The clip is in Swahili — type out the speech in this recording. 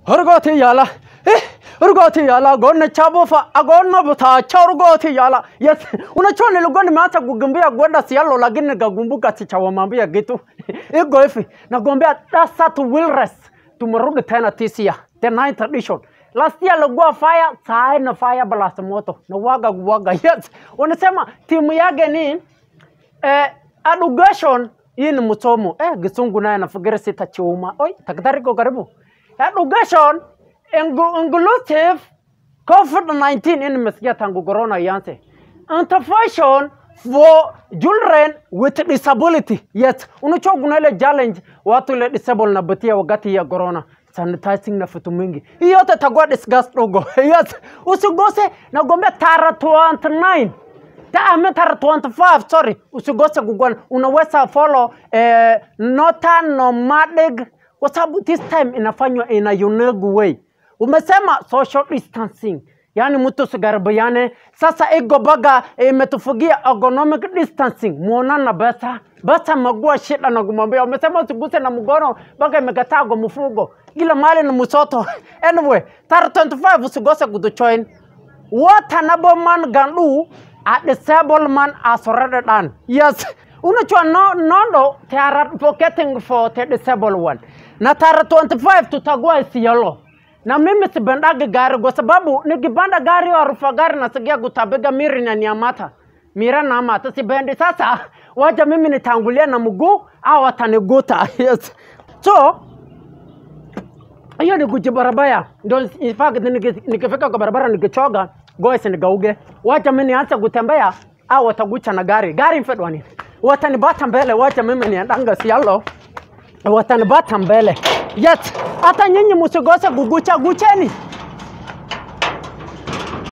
Urgoti yala. Urgoti yala gonna chabofa agonna buta chorgoti yala. Yes, unachoni lugoni mata kugumbia gwenda sialo lakini gagumbuka sichawamambia gitu. Ego ifi nagombea tasa to Wilres tumerudi tena tisia the 9th edition. Last year lugua fire saa na fire blast moto na waga yes. Wanasema timu yake ni education in musomo gisungu naye nafikiri sitachiuma. Oi takadari ko karibu. Education inclusive COVID-19 in mesikia tangu corona yanse. Intervention for children with disability. Yes, unachoguna ile challenge watu ile disabled na batia wakati ya corona. Sanitizing na vitu mingi. Hiyo yote tagwa discuss dogo. Yes, usigose na gombe tara 29. Tara 25, sorry. Usigose kugwana. Unaweza follow Nota Nomadic. Kwa sababu this time inafanywa in a unique way. Umesema social distancing. Yani mtu sigarabayane. Sasa ego baga imetufugia ergonomic distancing. Muonana basa magua shida na kumwambia. Umesema usiguse na mgono baga imekatago mfugo. Gila mali na musoto. Anyway, tara 25 usigose kutujoin. What an able man can do, a disabled man has already done. Yes. Unachua nondo they are advocating for the disabled one. Na tara 25 tutagua isiyalo. Na mimi sibandage gari kwa sababu nikibanda gari wa rufa gari nasikia kutabega miri na niamata. Mira na amata sibendi sasa wacha mimi nitangulia na mguu au wataniguta. Yes. So hiyo ni kujibarabaya. Ndio in fact nikifika kwa barabara nikichoga goes nigauge. Wacha mimi nianze kutembea au watagucha na gari. Gari mfedwa nini? Watanibata mbele wacha mimi niandanga sialo. Watanibata mbele. Yes, hata nyinyi msigose gugucha gucheni.